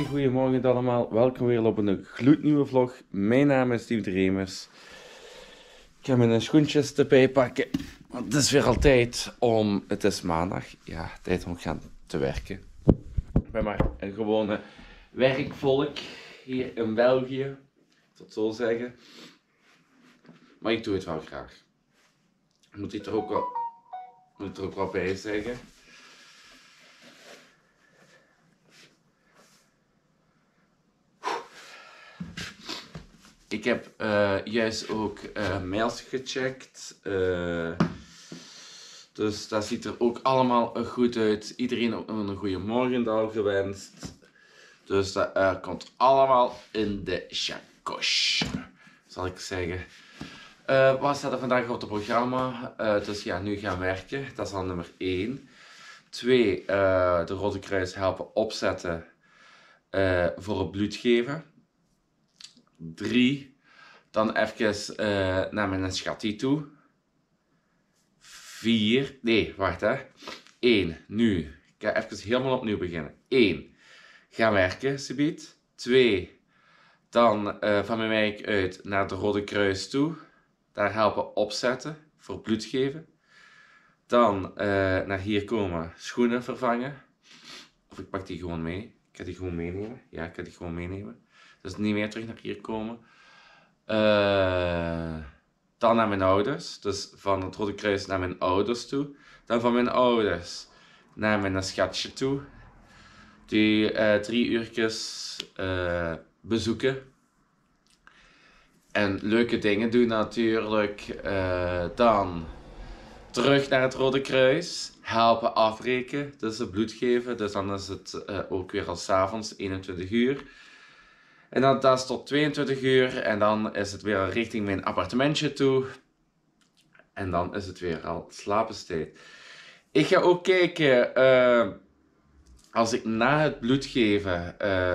goedemorgen allemaal. Welkom weer op een gloednieuwe vlog. Mijn naam is Steven Remers. Ik ga mijn schoentjes erbij pakken. Want het is weer al tijd om... Het is maandag. Ja, tijd om gaan te werken. Ik ben maar een gewone werkvolk hier in België. Tot zo zeggen. Maar ik doe het wel graag. Moet ik er ook wel bij zeggen. Ik heb juist ook mails gecheckt. Dus dat ziet er ook allemaal goed uit. Iedereen ook nog een goede morgendag gewenst. Dus dat komt allemaal in de chakos, zal ik zeggen. Wat staat er vandaag op het programma? Dus ja, nu gaan werken. Dat is al nummer 1. 2, de Rode Kruis helpen opzetten voor het bloed geven. 3, dan even naar mijn schattie toe. 4, nee, wacht hè. 1, nu. Ik ga even helemaal opnieuw beginnen. 1, gaan werken, subiet. 2, dan van mijn werk uit naar de Rode Kruis toe. Daar helpen opzetten, voor bloed geven. Dan naar hier komen, schoenen vervangen. Of ik pak die gewoon mee. Ik ga die gewoon meenemen. Ja, ik ga die gewoon meenemen. Dus niet meer terug naar hier komen. Dan naar mijn ouders. Dus van het Rode Kruis naar mijn ouders toe. Dan van mijn ouders naar mijn schatje toe. Die 3 uurtjes bezoeken. En leuke dingen doen natuurlijk. Dan terug naar het Rode Kruis. Helpen afbreken. Dus het bloed geven. Dus dan is het ook weer al 's avonds 21 uur. En dan dat is tot 22 uur. En dan is het weer richting mijn appartementje toe. En dan is het weer al slapenstijd. Ik ga ook kijken. Als ik na het bloed geven.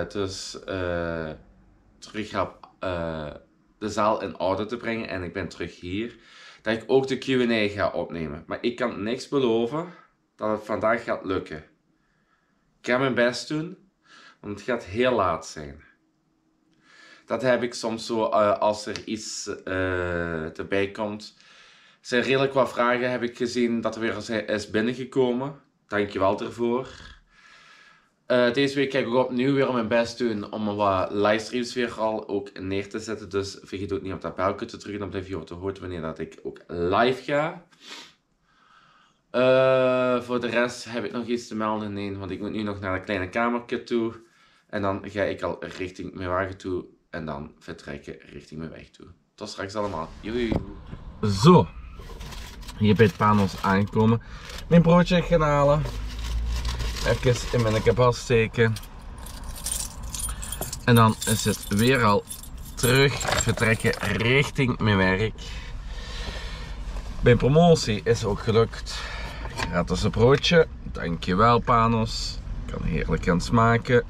Terug ga de zaal in orde te brengen. En ik ben terug hier. Dat ik ook de Q&A ga opnemen. Maar ik kan niks beloven. Dat het vandaag gaat lukken. Ik ga mijn best doen. Want het gaat heel laat zijn. Dat heb ik soms zo als er iets erbij komt. Er zijn redelijk wat vragen, heb ik gezien dat er weer is binnengekomen. Dankjewel daarvoor. Deze week ga ik ook opnieuw weer mijn best doen om wat livestreams weer al ook neer te zetten. Dus vergeet ook niet op dat belletje te drukken. Dan blijf je op de hoogte wanneer dat ik ook live ga. Voor de rest heb ik nog iets te melden. Nee, want ik moet nu nog naar een kleine kamertje toe. En dan ga ik al richting mijn wagen toe. En dan vertrekken richting mijn weg toe. Tot straks allemaal. Joei. Zo. Hier bij het Panos aangekomen. Mijn broodje gaan halen. Even in mijn kabas steken. En dan is het weer al terug vertrekken richting mijn werk. Mijn promotie is ook gelukt. Gratis een broodje. Dankjewel Panos. Kan heerlijk gaan smaken.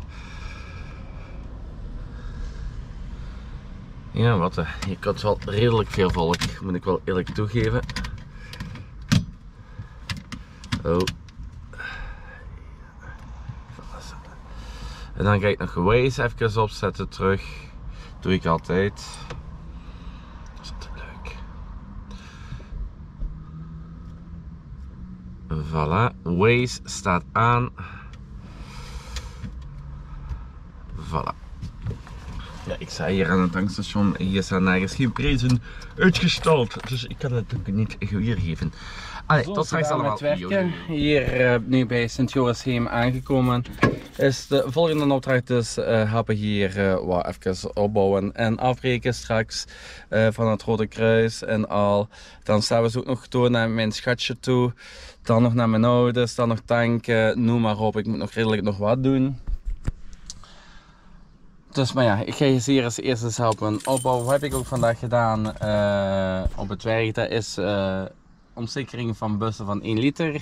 Ja, wat hier komt wel redelijk veel volk, moet ik wel eerlijk toegeven. Oh. En dan ga ik nog Waze even opzetten terug. Doe ik altijd. Dat is altijd leuk. Voilà, Waze staat aan. Voilà. Ja, ik sta hier aan het tankstation en hier staan nergens geen prijzen uitgestald. Dus ik kan het ook niet weergeven. Allee, tot straks allemaal. Hier nu bij Sint-Jorisheem aangekomen. Is de volgende opdracht dus helpen hier wat even opbouwen en afbreken straks van het Rode Kruis en al. Dan staan we zo ook nog door naar mijn schatje toe. Dan nog naar mijn ouders, dan nog tanken, noem maar op. Ik moet nog redelijk nog wat doen. Dus maar ja, ik ga je hier als eerste helpen opbouwen. Wat heb ik ook vandaag gedaan op het werk? Dat is omzekering van bussen van 1 liter.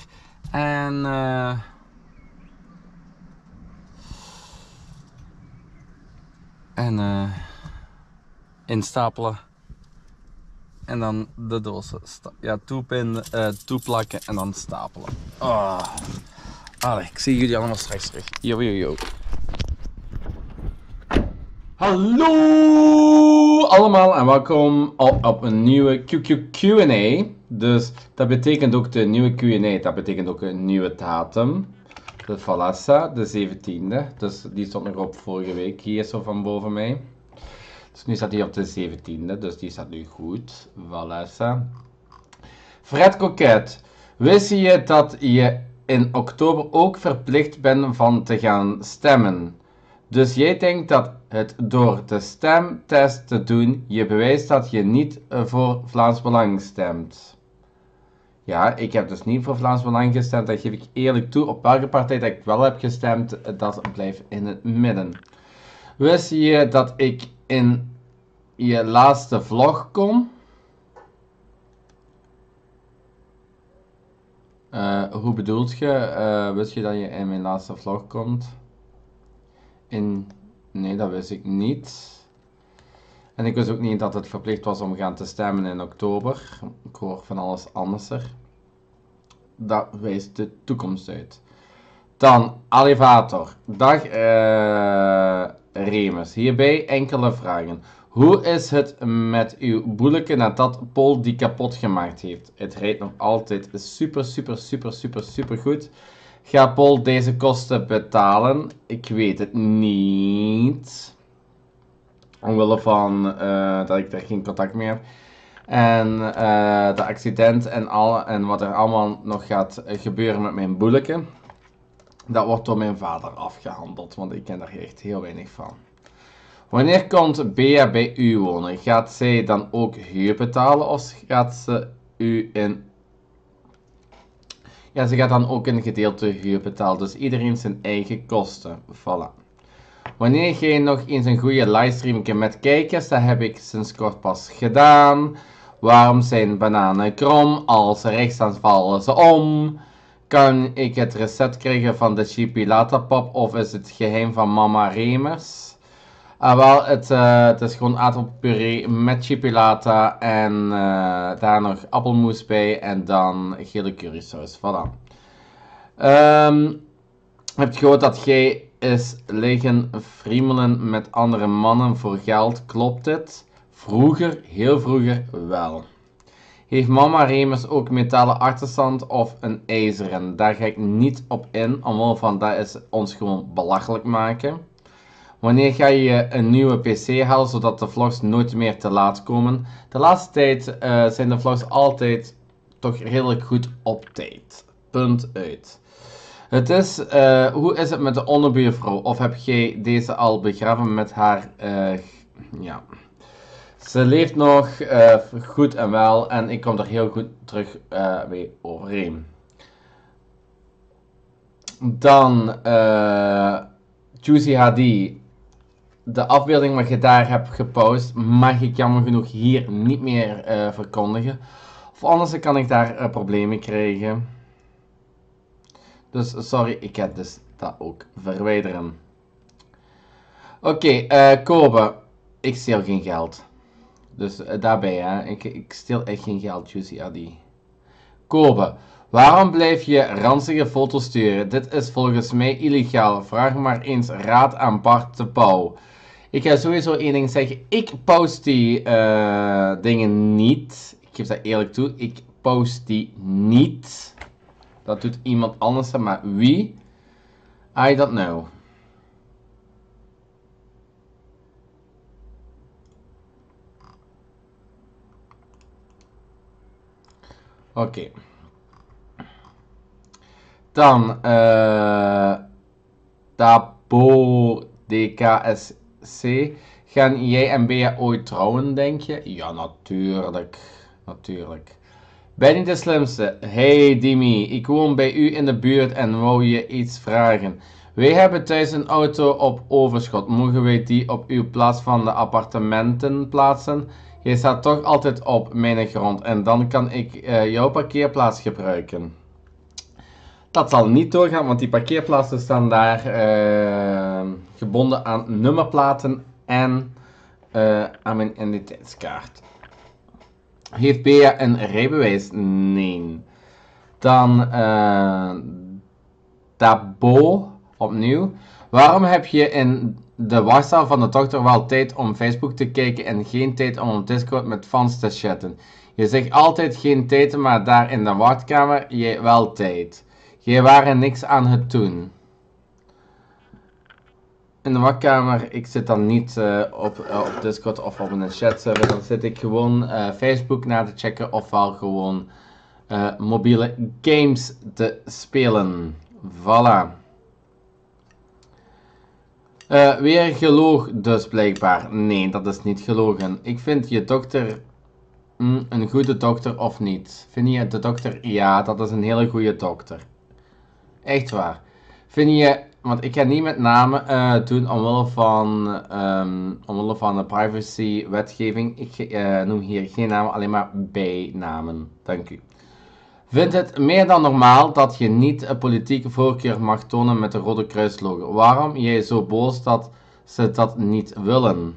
En instapelen. En dan de dozen toeplakken en dan stapelen. Oh. Allee, ik zie jullie allemaal straks terug. Yo. Hallo allemaal en welkom op een nieuwe Q&A. Dus dat betekent ook de nieuwe Q&A, dat betekent ook een nieuwe datum. De Valessa, de 17e. Dus die stond nog op vorige week hier zo van boven mij. Dus nu staat hij op de 17e, dus die staat nu goed. Valessa. Fred Coquet, wist je dat je in oktober ook verplicht bent van te gaan stemmen? Dus jij denkt dat het door de stemtest te doen je bewijst dat je niet voor Vlaams Belang stemt. Ja, ik heb dus niet voor Vlaams Belang gestemd, dat geef ik eerlijk toe. Op welke partij dat ik wel heb gestemd, dat blijft in het midden. Wist je dat ik in je laatste vlog kom? Hoe bedoelt je? Wist je dat je in mijn laatste vlog komt? Nee, dat wist ik niet. En ik wist ook niet dat het verplicht was om gaan te stemmen in oktober. Ik hoor van alles anders er. Dat wijst de toekomst uit. Dan, Alivator. Dag Remus. Hierbij enkele vragen. Hoe is het met uw boeleke nadat Paul die kapot gemaakt heeft? Het rijdt nog altijd super goed. Gaat Paul deze kosten betalen? Ik weet het niet. Omwille van dat ik daar geen contact meer heb. En de accident en wat er allemaal nog gaat gebeuren met mijn boeleke. Dat wordt door mijn vader afgehandeld, want ik ken daar echt heel weinig van. Wanneer komt Bea bij u wonen? Gaat zij dan ook huur betalen of gaat ze u in... Ja, ze gaat dan ook een gedeelte huur betalen, dus iedereen zijn eigen kosten. Voilà. Wanneer jij nog eens een goede livestream met kijkers, dat heb ik sinds kort pas gedaan. Waarom zijn bananen krom? Als ze rechts staan vallen ze om. Kan ik het recept krijgen van de chipilata pop of is het geheim van mama Remers? Wel, het is gewoon aardappelpuree met chipilata en daar nog appelmoes bij en dan gele currysaus. Voilà. Heb je gehoord dat jij is liggen friemelen met andere mannen voor geld? Klopt dit? Vroeger, heel vroeger wel. Heeft mama Remus ook metalen achterstand of een ijzeren? Daar ga ik niet op in, omwille van dat is ons gewoon belachelijk maken. Wanneer ga je een nieuwe PC halen, zodat de vlogs nooit meer te laat komen? De laatste tijd zijn de vlogs altijd toch redelijk goed op tijd. Punt uit. Het is, hoe is het met de onderbuurvrouw? Of heb jij deze al begraven met haar, ja... Ze leeft nog goed en wel en ik kom er heel goed terug mee overeen. Dan Juicy HD. De afbeelding wat je daar hebt gepost mag ik jammer genoeg hier niet meer verkondigen. Of anders kan ik daar problemen krijgen. Dus sorry, ik ga dus dat ook verwijderen. Oké, Kobe. Ik steel geen geld. Dus daarbij, hè. Ik steel echt geen geld, Juicy Adi. Kobe, waarom blijf je ranzige foto's sturen? Dit is volgens mij illegaal. Vraag maar eens raad aan Bart de Pauw. Ik ga sowieso één ding zeggen. Ik post die dingen niet. Ik geef dat eerlijk toe. Ik post die niet. Dat doet iemand anders, maar wie? I don't know. Oké. Dan, Dabo DKSC. Gaan jij en Bea ooit trouwen, denk je? Ja, natuurlijk. Natuurlijk. Ben niet de slimste. Hey Dimi, ik woon bij u in de buurt en wou je iets vragen. Wij hebben thuis een auto op overschot. Mogen wij die op uw plaats van de appartementen plaatsen? Je staat toch altijd op mijn grond en dan kan ik jouw parkeerplaats gebruiken. Dat zal niet doorgaan, want die parkeerplaatsen staan daar gebonden aan nummerplaten en aan mijn identiteitskaart. Heeft Bea een rijbewijs? Nee. Dan Dabo, opnieuw. Waarom heb je in de wachtzaal van de dokter wel tijd om Facebook te kijken en geen tijd om op Discord met fans te chatten. Je zegt altijd geen tijd, maar daar in de wachtkamer jij wel tijd. Jij waren niks aan het doen. In de wachtkamer, ik zit dan niet op Discord of op een chatserver, dan zit ik gewoon Facebook na te checken ofwel gewoon mobiele games te spelen. Voilà. Weer geloog dus blijkbaar. Nee, dat is niet gelogen. Ik vind je dokter een goede dokter of niet? Vind je de dokter? Ja, dat is een hele goede dokter. Echt waar. Vind je, want ik ga niet met namen doen omwille van de privacy-wetgeving. Ik noem hier geen namen, alleen maar bijnamen. Dank u. Vind het meer dan normaal dat je niet een politieke voorkeur mag tonen met de Rode Kruislogo? Waarom jij zo boos dat ze dat niet willen?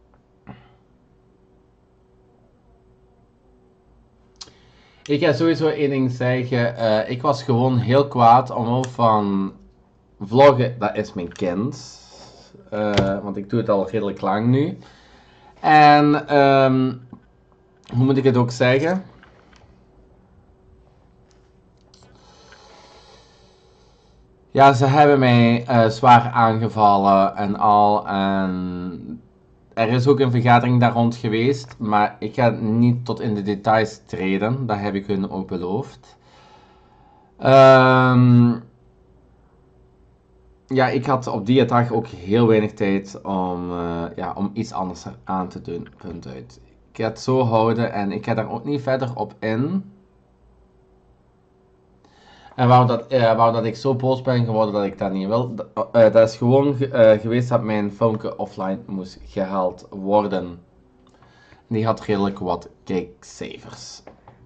Ik ga sowieso één ding zeggen. Ik was gewoon heel kwaad omwille van vloggen, dat is mijn kind. Want ik doe het al redelijk lang nu. En hoe moet ik het ook zeggen? Ja, ze hebben mij zwaar aangevallen en al. En er is ook een vergadering daar rond geweest, maar ik ga niet tot in de details treden. Dat heb ik hun ook beloofd. Ja, ik had op die dag ook heel weinig tijd om iets anders aan te doen. Punt uit. Ik ga het zo houden en ik ga daar ook niet verder op in. En waarom dat ik zo boos ben geworden dat ik dat niet wil, dat is gewoon geweest dat mijn filmpje offline moest gehaald worden. Die had redelijk wat kijkcijfers.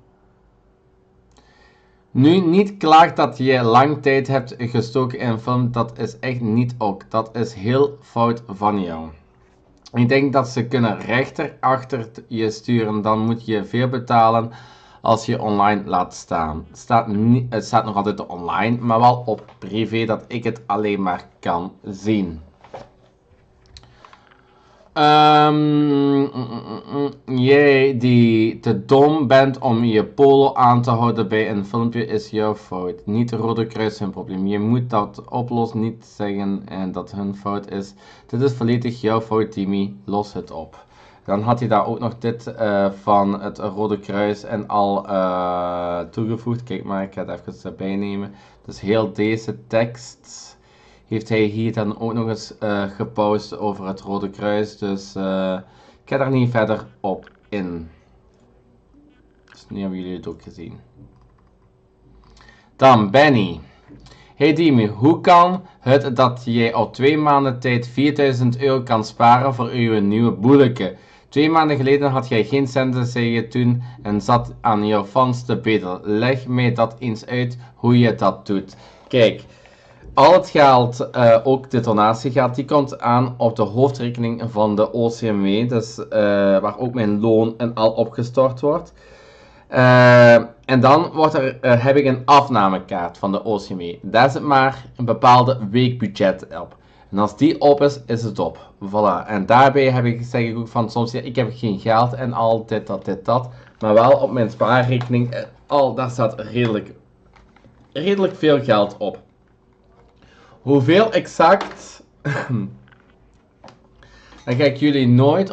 Nu niet klaar dat je lang tijd hebt gestoken in een film, dat is echt niet ook. Dat is heel fout van jou. Ik denk dat ze kunnen rechter achter je sturen, dan moet je veel betalen als je online laat staan. Het staat nog altijd online, maar wel op privé dat ik het alleen maar kan zien. Jij die te dom bent om je polo aan te houden bij een filmpje is jouw fout. Niet de Rode Kruis zijn probleem. Je moet dat oplossen, niet zeggen en dat hun fout is. Dit is volledig jouw fout, Timmy. Los het op. Dan had hij daar ook nog dit van het Rode Kruis en al toegevoegd. Kijk maar, ik ga het even erbij nemen. Dus heel deze tekst heeft hij hier dan ook nog eens gepost over het Rode Kruis. Dus ik ga daar niet verder op in. Dus nu hebben jullie het ook gezien. Dan Benny. Hey Dimi, hoe kan het dat jij op 2 maanden tijd 4000 euro kan sparen voor uw nieuwe boeleke? 2 maanden geleden had jij geen centen, zei je toen, en zat aan jouw fans te bedelen. Leg mij dat eens uit hoe je dat doet. Kijk, al het geld, ook de donatiegeld, die komt aan op de hoofdrekening van de OCMW, dus waar ook mijn loon en al opgestort wordt. En dan heb ik een afnamekaart van de OCMW. Daar zit maar een bepaalde weekbudget op. En als die op is, is het op. Voilà. En daarbij zeg ik ook van soms, ja, ik heb geen geld en al dit, dat. Maar wel op mijn spaarrekening, daar staat redelijk veel geld op. Hoeveel exact? Dan ga ik jullie nooit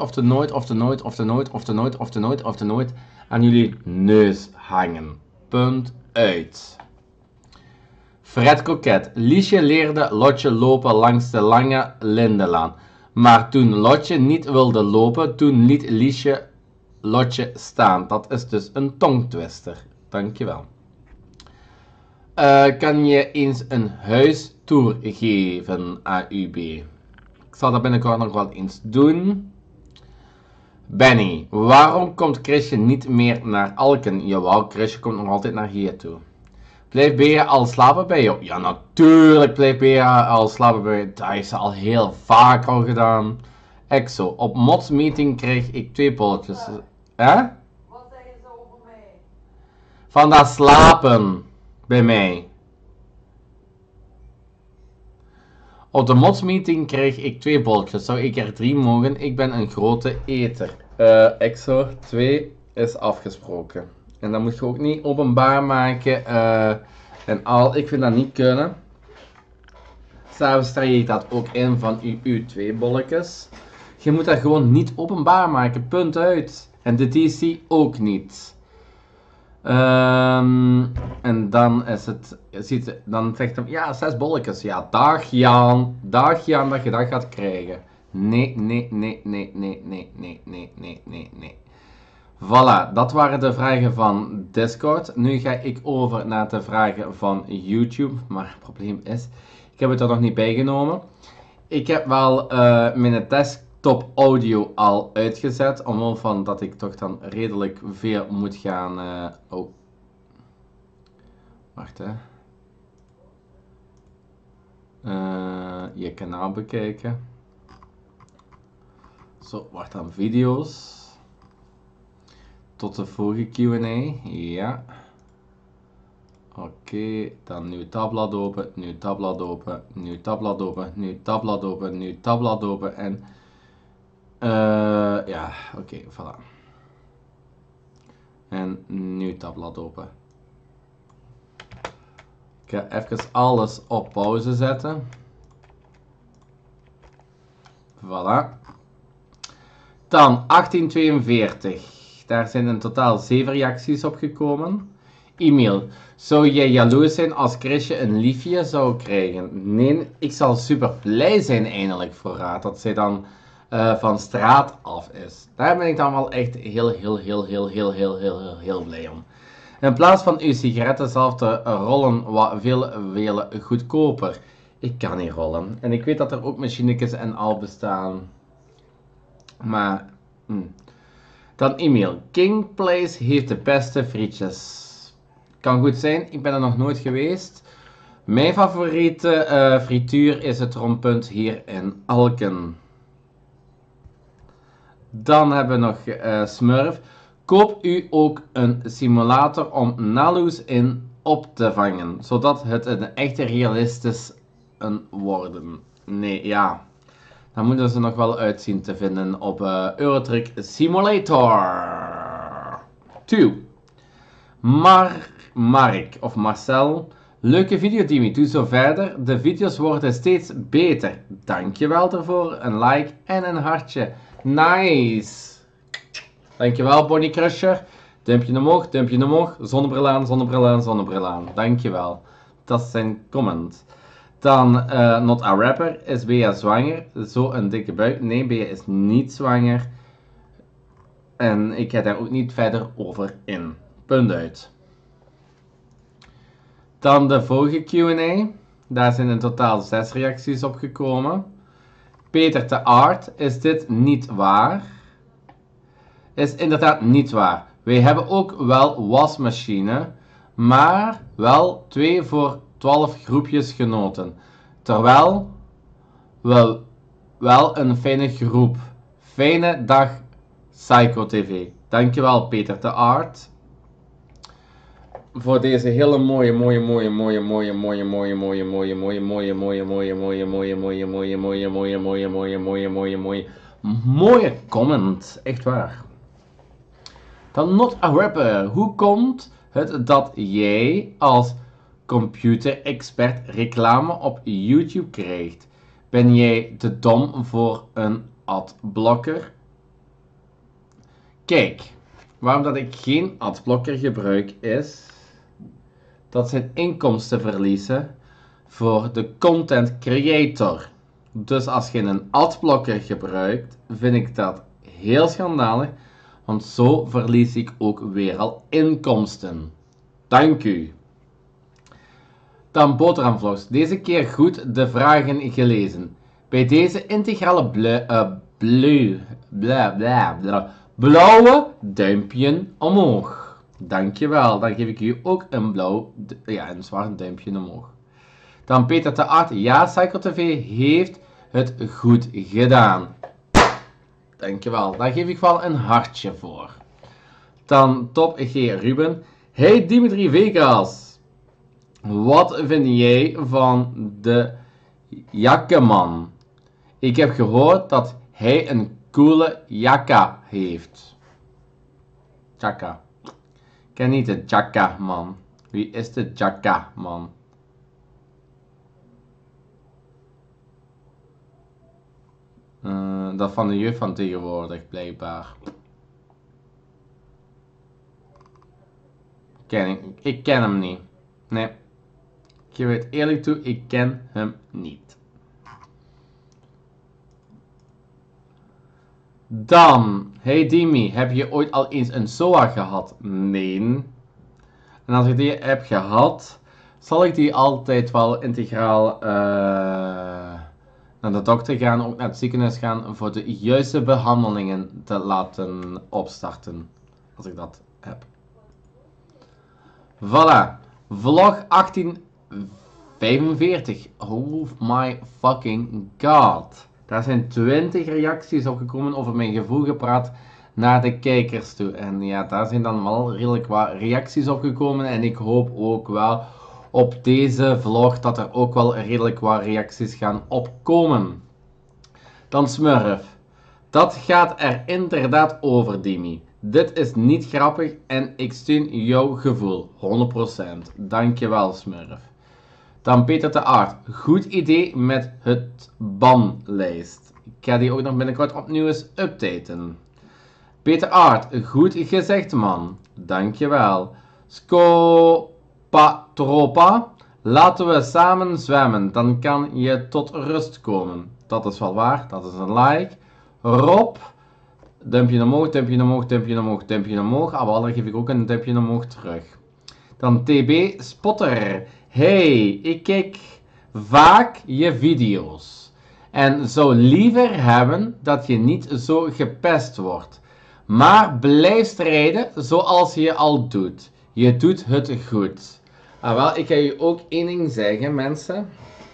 aan jullie neus hangen. Punt uit. Fred Coquet. Liesje leerde Lotje lopen langs de lange Lindenlaan. Maar toen Lotje niet wilde lopen, toen liet Liesje Lotje staan. Dat is dus een tongtwister. Dankjewel. Kan je eens een huistour geven, AUB? Ik zal dat binnenkort nog wel eens doen. Benny, waarom komt Chrisje niet meer naar Alken? Jawel, Chrisje komt nog altijd naar hier toe. Blijft Bea al slapen bij jou? Ja, natuurlijk blijft Bea al slapen bij jou. Dat heeft ze al heel vaak al gedaan. Exo, op Mods meeting kreeg ik 2 bolletjes. Hè? Wat zeggen ze over mij? Van dat slapen bij mij. Op de modsmeeting kreeg ik 2 bolletjes. Zou ik er 3 mogen? Ik ben een grote eter. Exo 2 is afgesproken. En dat moet je ook niet openbaar maken. En al, ik vind dat niet kunnen. S'avonds trek ik dat ook in van uw 2 bolletjes. Je moet dat gewoon niet openbaar maken. Punt uit. En de TC ook niet. En dan is het, dan zegt hij, ja, 6 bolletjes. Ja, dag Jan dat je dat gaat krijgen. Nee. Voilà, dat waren de vragen van Discord. Nu ga ik over naar de vragen van YouTube. Maar het probleem is, ik heb het er nog niet bij genomen. Ik heb wel mijn desktop audio al uitgezet. Omwille van dat ik toch dan redelijk veel moet gaan... Wacht hè. Je kanaal bekijken. Zo, wacht dan video's. Tot de vorige Q&A. Ja. Oké, dan nu tabblad open, nu tabblad open, nu tabblad open, nu tabblad open, nu tabblad open en... ja, oké, voilà. En nu tabblad open. Ik ga even alles op pauze zetten. Voilà. Dan 1842. Daar zijn in totaal 7 reacties op gekomen. E-mail. Zou jij jaloers zijn als Chrisje een liefje zou krijgen? Nee, ik zal super blij zijn eindelijk voor haar. Dat zij dan van straat af is. Daar ben ik dan wel echt heel blij om. In plaats van uw sigaretten zelf te rollen wat veel goedkoper. Ik kan niet rollen. En ik weet dat er ook machinetjes en al bestaan. Maar... Dan e-mail. King Place heeft de beste frietjes. Kan goed zijn, ik ben er nog nooit geweest. Mijn favoriete frituur is het Rondpunt hier in Alken. Dan hebben we nog Smurf. Koop u ook een simulator om Naloes in op te vangen, zodat het een echte realistisch worden. Nee, ja. Dan moeten ze nog wel uitzien te vinden op Eurotruck Simulator 2. Mark of Marcel. Leuke video, Dimi. Doe zo verder. De video's worden steeds beter. Dankjewel ervoor. Een like en een hartje. Nice. Dankjewel, Bonnie Crusher. Duimpje omhoog. Zonnebril aan. Dankjewel. Dat is zijn comment. Dan, not a rapper. Is Bea zwanger? Zo een dikke buik. Nee, Bea is niet zwanger. En ik ga daar ook niet verder over in. Punt uit. Dan de vorige Q&A. Daar zijn in totaal 6 reacties op gekomen. Peter de Art. Is dit niet waar? Is inderdaad niet waar. Wij hebben ook wel wasmachine. Maar wel 2 voor 12 groepjes genoten. Terwijl wel een fijne groep. Fijne dag, Psycho TV. Dankjewel, Peter de Art. Voor deze hele mooie comment. Echt waar. Dan not a rapper. Hoe komt het dat jij als computerexpert reclame op YouTube krijgt? Ben jij te dom voor een adblocker? Kijk, waarom dat ik geen adblocker gebruik is dat zijn inkomsten verliezen voor de content creator. Dus als je een adblocker gebruikt, vind ik dat heel schandalig, want zo verlies ik ook weer al inkomsten. Dank u. Dan boterhamvlogs. Deze keer goed de vragen gelezen. Bij deze integrale blauwe duimpje omhoog. Dankjewel. Dan geef ik u ook een een zwart duimpje omhoog. Dan Peter de Art. Ja, Psycho TV heeft het goed gedaan. Dankjewel. Daar geef ik wel een hartje voor. Dan Top G Ruben. Hey Dimitri Vegas. Wat vind jij van de Jakkeman. Ik heb gehoord dat hij een coole jakka heeft. Jakka. Ik ken niet de jakka, man. Wie is de jakka, man? Dat van de juf van tegenwoordig, blijkbaar. Ik ken hem niet. Nee. Ik geef het eerlijk toe, ik ken hem niet. Dan, hey Dimi, heb je ooit al eens een SOA gehad? Nee. En als ik die heb gehad, zal ik die altijd wel integraal naar de dokter gaan, ook naar het ziekenhuis gaan, voor de juiste behandelingen te laten opstarten. Als ik dat heb. Voilà. Vlog 1845. Oh my fucking god. Daar zijn 20 reacties op gekomen over mijn gevoel gepraat naar de kijkers toe. En ja, daar zijn dan wel redelijk wat reacties op gekomen. En ik hoop ook wel op deze vlog dat er ook wel redelijk wat reacties gaan opkomen. Dan Smurf. Dat gaat er inderdaad over, Dimi. Dit is niet grappig en ik steun jouw gevoel. 100%. Dankjewel, Smurf. Dan Peter de Aart. Goed idee met het banlijst. Ik ga die ook nog binnenkort opnieuw eens updaten. Peter Aart. Goed gezegd, man. Dankjewel. Scopatropa. Laten we samen zwemmen. Dan kan je tot rust komen. Dat is wel waar. Dat is een like. Rob. Duimpje omhoog, duimpje omhoog, duimpje omhoog, duimpje omhoog. Ah, wel, dan geef ik ook een duimpje omhoog terug. Dan TB Spotter. Hey, ik kijk vaak je video's. En zou liever hebben dat je niet zo gepest wordt. Maar blijf strijden zoals je al doet. Je doet het goed. Ah, wel, ik ga je ook één ding zeggen, mensen.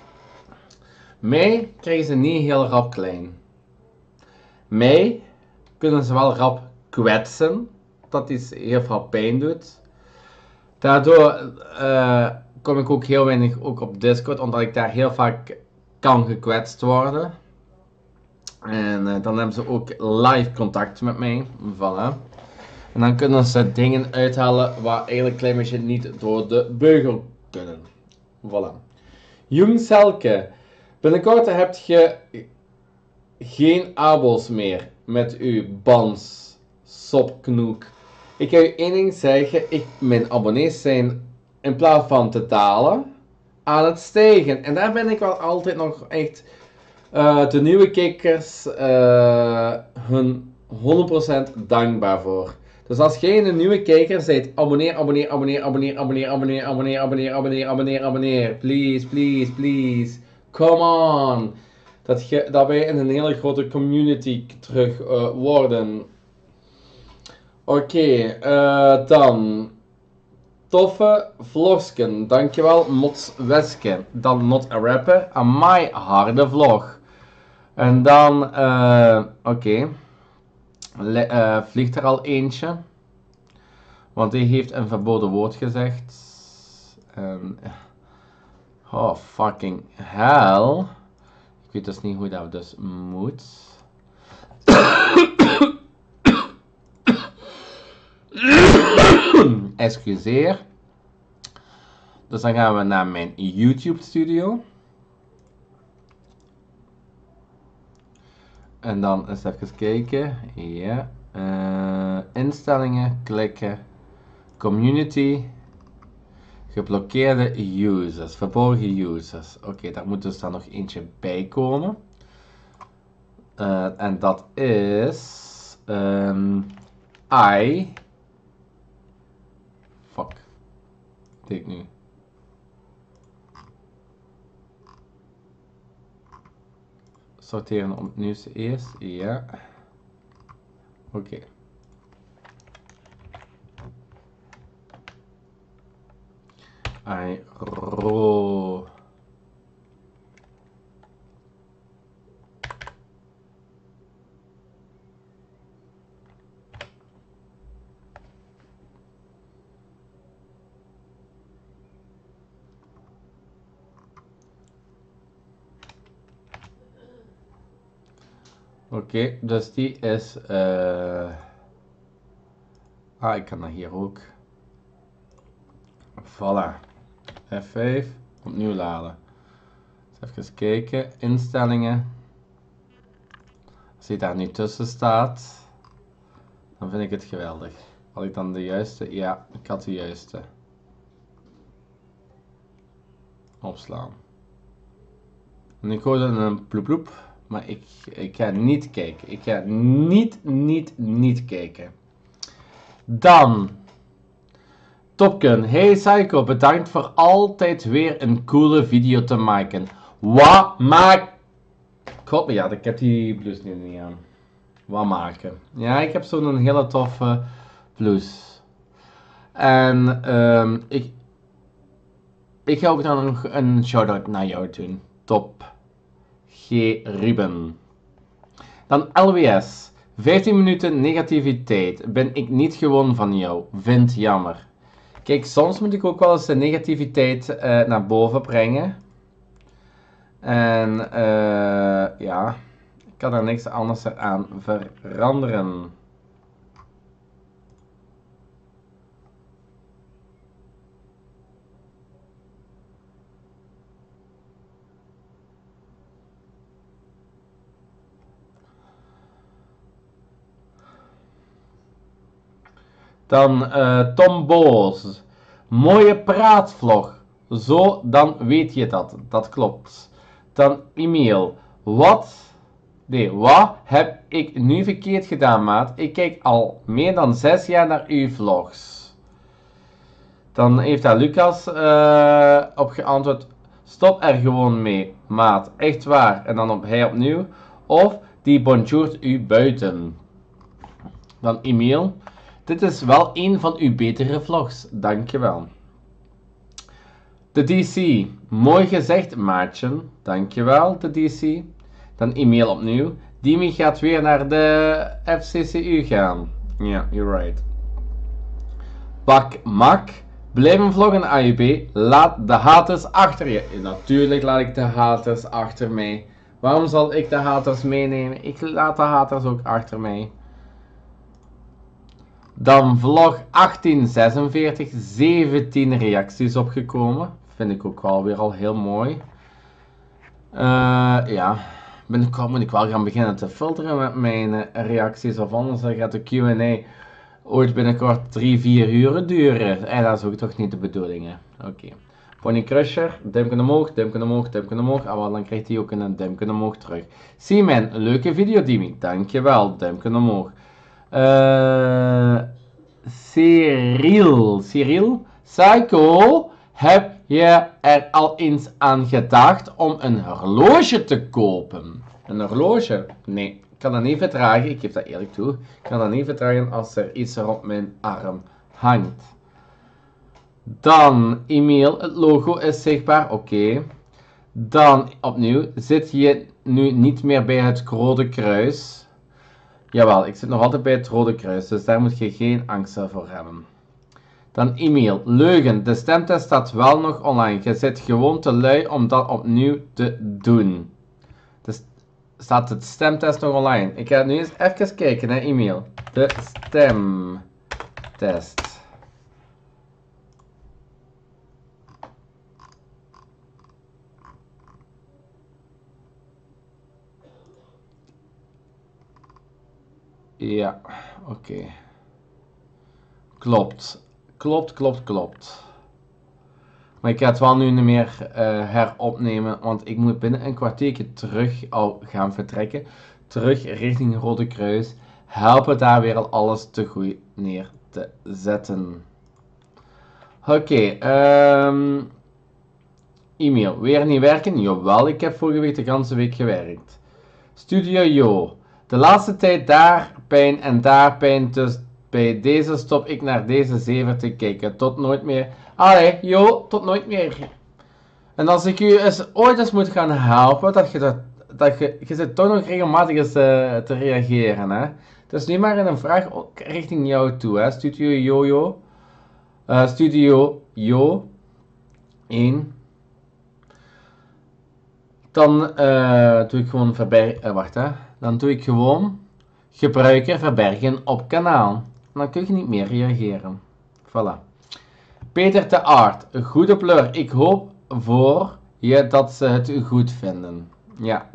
Mij krijgen ze niet heel rap klein. Mij kunnen ze wel rap kwetsen. Dat iets heel veel pijn doet. Daardoor kom ik ook heel weinig ook op Discord, omdat ik daar heel vaak kan gekwetst worden. En dan hebben ze ook live contact met mij. Voilà. En dan kunnen ze dingen uithalen waar eigenlijk een klein beetje niet door de beugel kunnen. Voilà. Jong Selke. Binnenkort heb je geen abos meer met uw bans, sopknoek. Ik ga je één ding zeggen, mijn abonnees zijn in plaats van te dalen, aan het stijgen. En daar ben ik wel altijd nog echt de nieuwe kijkers hun 100% dankbaar voor. Dus als jij een nieuwe kijker bent, abonneer, abonneer, abonneer, abonneer, abonneer, abonneer, abonneer, abonneer, abonneer, abonneer, abonneer. Please, please, please. Come on. Dat wij in een hele grote community terug worden. Oké, dan. Toffe vlogsken. Dankjewel, Mots Weske. Dan Not a Rapper. Amai, harde vlog. En dan, oké. Vliegt er al eentje. Want die heeft een verboden woord gezegd. Oh, fucking hell. Ik weet dus niet hoe dat dus moet. Excuseer. Dus dan gaan we naar mijn YouTube studio. En dan eens even kijken. Ja. Instellingen, klikken. Community. Geblokkeerde users. Verborgen users. Oké, daar moet dus dan nog eentje bij komen. En dat is... I... Fuck. Wat deed ik nu? Sorteren opnieuw eerst. Ja. Oké. Ro. Oké, dus die is... ik kan dat hier ook. Voilà. F5. Opnieuw laden. Dus even kijken. Instellingen. Als die daar nu tussen staat, dan vind ik het geweldig. Had ik dan de juiste? Ja, ik had de juiste. Opslaan. En ik hoorde een ploep ploep, maar ik ga niet kijken. Ik ga niet kijken. Dan. Topken. Hey Psycho, bedankt voor altijd weer een coole video te maken. Wat maak... God, ja, ik heb die blouse nu niet aan. Wat maken? Ja, ik heb zo'n hele toffe blouse. En ik ga ook dan nog een shout-out naar jou doen. Top. G. Ruben. Dan LWS. 15 minuten negativiteit. Ben ik niet gewoon van jou. Vind jammer. Kijk, soms moet ik ook wel eens de negativiteit naar boven brengen. En ja, ik kan er niks anders aan veranderen. Dan Tom Boos. Mooie praatvlog. Zo, dan weet je dat. Dat klopt. Dan e-mail. Wat heb ik nu verkeerd gedaan, maat? Ik kijk al meer dan 6 jaar naar uw vlogs. Dan heeft daar Lucas op geantwoord. Stop er gewoon mee, maat. Echt waar. En dan hij opnieuw. Of die bonjourt u buiten. Dan e-mail. Dit is wel een van uw betere vlogs. Dankjewel. De DC. Mooi gezegd, maatje. Dankjewel, de DC. Dan e-mail opnieuw. Dimi gaat weer naar de FCCU gaan. Ja, you're right. Bak Mak. Blijven vloggen, AUB. Laat de haters achter je. Natuurlijk laat ik de haters achter mij. Waarom zal ik de haters meenemen? Ik laat de haters ook achter mij. Dan vlog 1846, 17 reacties opgekomen. Vind ik ook wel weer al heel mooi. Ja, binnenkort moet ik wel gaan beginnen te filteren met mijn reacties. Of anders gaat de Q&A ooit binnenkort 3-4 uur duren. En dat is ook toch niet de bedoeling, hè. Oké. Pony Crusher, duimpje omhoog, duimpje omhoog, duimpje omhoog. Ah, wel, dan krijgt hij ook een duimpje omhoog terug. Seaman, leuke video, Dimi. Dankjewel, duimpje omhoog. Cyril, Psycho, heb je er al eens aan gedacht om een horloge te kopen? Een horloge? Nee, ik kan dat niet verdragen, ik geef dat eerlijk toe. Ik kan dat niet verdragen als er iets er op mijn arm hangt. Dan e-mail, het logo is zichtbaar, oké. Dan opnieuw, zit je nu niet meer bij het Rode Kruis? Jawel, ik zit nog altijd bij het Rode Kruis, dus daar moet je geen angst voor hebben. Dan e-mail. Leugen, de stemtest staat wel nog online. Je zit gewoon te lui om dat opnieuw te doen. Dus staat de stemtest nog online? Ik ga nu eens even kijken, hè, e-mail. De stemtest. Ja, oké. Klopt. Klopt. Maar ik ga het wel nu niet meer heropnemen, want ik moet binnen een kwartiertje terug al gaan vertrekken. Terug richting Rode Kruis. Helpen daar weer al alles te goed neer te zetten. Oké, e-mail. Weer niet werken? Jawel, ik heb vorige week de hele week gewerkt. Studio Jo. De laatste tijd daar pijn en daar pijn, dus bij deze stop ik naar deze 7 te kijken. Tot nooit meer. Allee, Jo, tot nooit meer. En als ik u ooit eens moet gaan helpen, je zit toch nog regelmatig eens te reageren, hè. Dus nu maar een vraag richting jou toe, hè. Studio Jo 1. Dan doe ik gewoon wacht, hè. Dan doe ik gewoon gebruiker verbergen op kanaal. En dan kun je niet meer reageren. Voilà. Peter de Aart, goede pleur. Ik hoop voor je dat ze het goed vinden. Ja.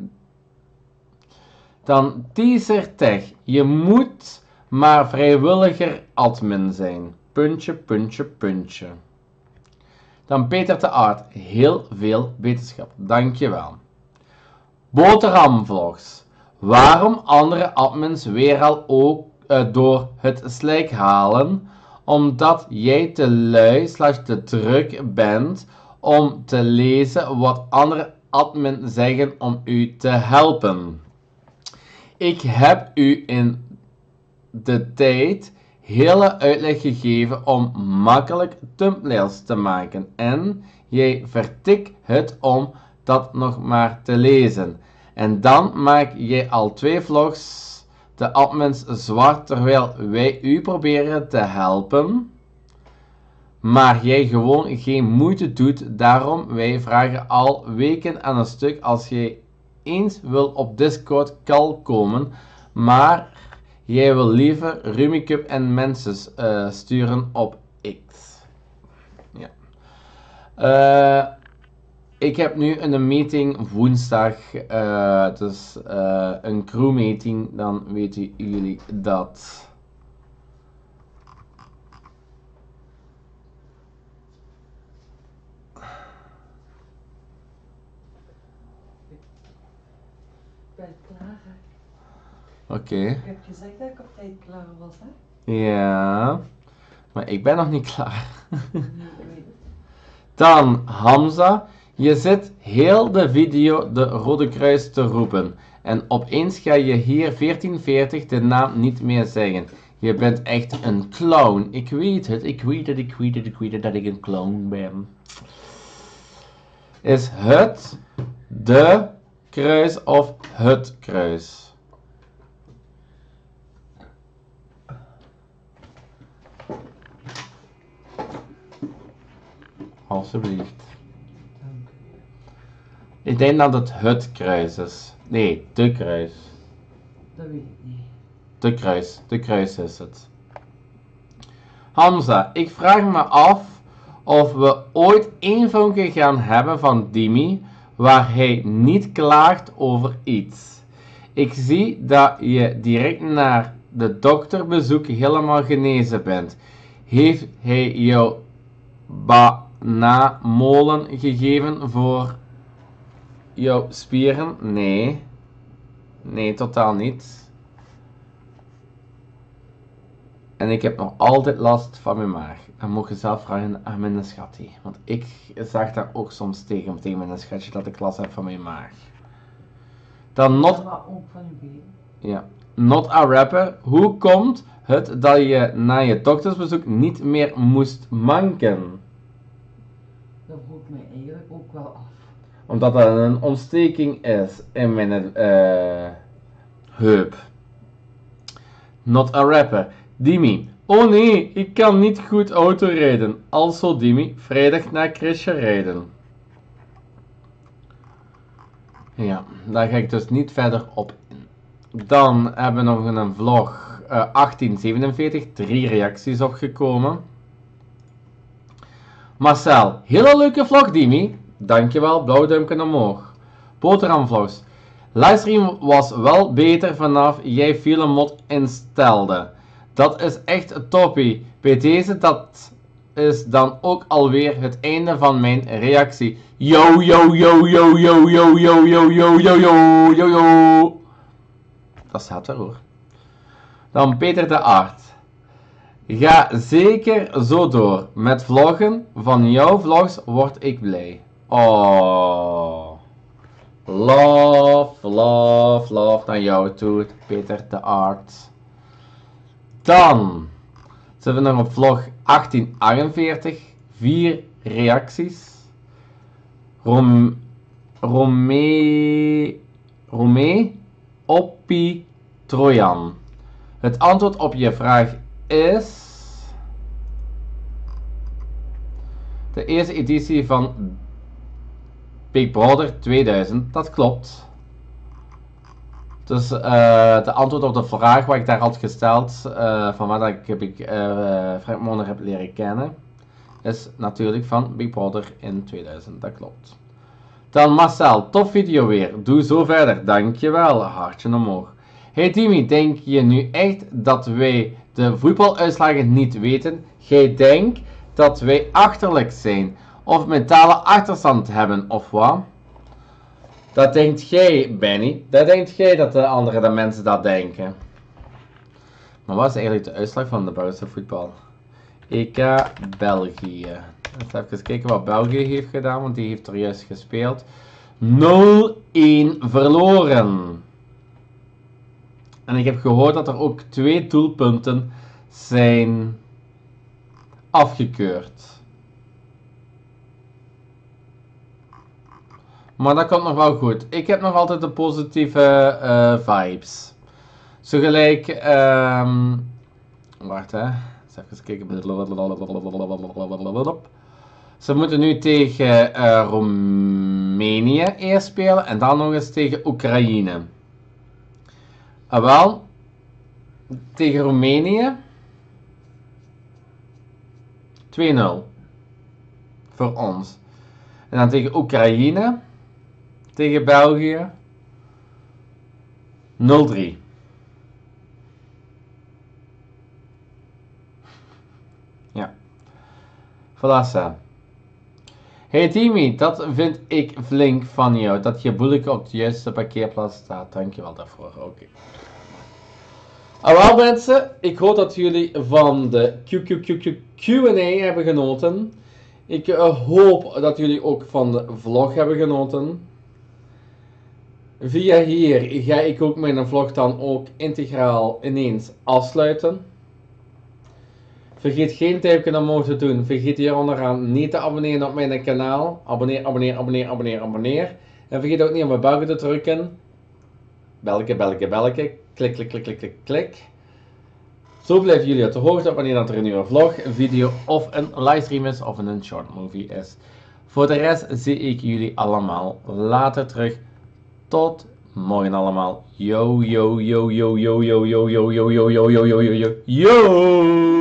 Dan Teaser Tech. Je moet maar vrijwilliger admin zijn. Puntje, puntje, puntje. Dan Peter de Aart. Heel veel wetenschap. Dankjewel. Boterhamvlogs. Waarom andere admins weer al ook door het slijk halen? Omdat jij te lui / te druk bent om te lezen wat andere admin zeggen om u te helpen. Ik heb u in de tijd hele uitleg gegeven om makkelijk thumbnails te maken en jij vertikt het om dat nog maar te lezen. En dan maak jij al 2 vlogs de admins zwart terwijl wij u proberen te helpen. Maar jij gewoon geen moeite doet. Daarom wij vragen al weken aan een stuk als jij eens wil op Discord call komen. Maar jij wil liever Rumicup en mensen sturen op X. Ja. Ik heb nu een meeting woensdag, dus een crew meeting, dan weten jullie dat. Ik ben klaar, hè. Oké. Ik heb gezegd dat ik op tijd klaar was, hè. Ja, maar ik ben nog niet klaar. Nee, ik weet het. Dan Hamza, je zit heel de video de Rode Kruis te roepen. En opeens ga je hier 1440 de naam niet meer zeggen. Je bent echt een clown. Ik weet het, ik weet het dat ik een clown ben. Is het de kruis of het kruis? Alsjeblieft. Ik denk dat het kruis is. Nee, de kruis. Dat weet ik niet. De kruis is het. Hamza, ik vraag me af of we ooit één filmpje gaan hebben van Dimi waar hij niet klaagt over iets. Ik zie dat je direct na de dokterbezoek helemaal genezen bent. Heeft hij jou banamolen gegeven voor jouw spieren? Nee. Nee, totaal niet. En ik heb nog altijd last van mijn maag. Dan moet je zelf vragen aan mijn schatje. Want ik zeg daar ook soms tegen mijn schatje dat ik last heb van mijn maag. Dan not... Maar ook van je been. Ja. Not a rapper. Hoe komt het dat je na je doktersbezoek niet meer moest manken? Dat vroeg ik mij eigenlijk ook wel af. Omdat dat een ontsteking is in mijn heup. Not a rapper. Dimi. Oh nee, ik kan niet goed autorijden. Also Dimi, vrijdag naar Chrisje rijden. Ja, daar ga ik dus niet verder op in. Dan hebben we nog een vlog 1847, 3 reacties opgekomen. Marcel, hele leuke vlog Dimi. Dankjewel, blauw duimpje omhoog. Boterhamvlogs. Livestream was wel beter vanaf jij viele mod instelde. Dat is echt toppie. Bij deze, dat is dan ook alweer het einde van mijn reactie. Yo yo yo yo yo yo yo yo yo yo yo yo yo. Dat staat er hoor. Dan Peter de Aart. Ga zeker zo door. Met vloggen. Van jouw vlogs word ik blij. Oh. Love, love, love naar jou toe, Peter de Aart. Dan zitten we nog op vlog 1848. 4 reacties. Romee Oppi Trojan. Het antwoord op je vraag is... de eerste editie van Big Brother 2000, dat klopt. Dus de antwoord op de vraag wat ik daar had gesteld, van waar ik Frank Monner heb leren kennen, is natuurlijk van Big Brother in 2000, dat klopt. Dan Marcel, tof video weer, doe zo verder, dankjewel, hartje omhoog. Hey Timmy, denk je nu echt dat wij de voetbaluitslagen niet weten? Jij denkt dat wij achterlijk zijn, of mentale achterstand hebben, of wat? Dat denkt jij, Benny. Dat denkt jij dat de andere mensen dat denken. Maar wat is eigenlijk de uitslag van de Belgische voetbal? EK België. Even kijken wat België heeft gedaan, want die heeft er juist gespeeld. 0-1 verloren. En ik heb gehoord dat er ook 2 doelpunten zijn afgekeurd. Maar dat komt nog wel goed. Ik heb nog altijd de positieve vibes. Zo gelijk, wacht hè. Eens even kijken. Ze moeten nu tegen Roemenië eerst spelen en dan nog eens tegen Oekraïne. Wel, tegen Roemenië 2-0 voor ons. En dan tegen Oekraïne, tegen België 0-3. Ja. Voilà. Hey Timmy, dat vind ik flink van jou, dat je boelijk op de juiste parkeerplaats staat. Dankjewel daarvoor. Oké. Wel mensen, ik hoop dat jullie van de Q&A hebben genoten. Ik hoop dat jullie ook van de vlog hebben genoten. Via hier ga ik ook mijn vlog dan ook integraal ineens afsluiten. Vergeet geen duimpje omhoog te doen. Vergeet hier onderaan niet te abonneren op mijn kanaal. Abonneer. En vergeet ook niet om op belletje te drukken. Belletje. Klik. Zo blijven jullie op de hoogte wanneer dat er een nieuwe vlog, een video of een livestream is of een short movie is. Voor de rest zie ik jullie allemaal later terug. Tot morgen allemaal. Yo.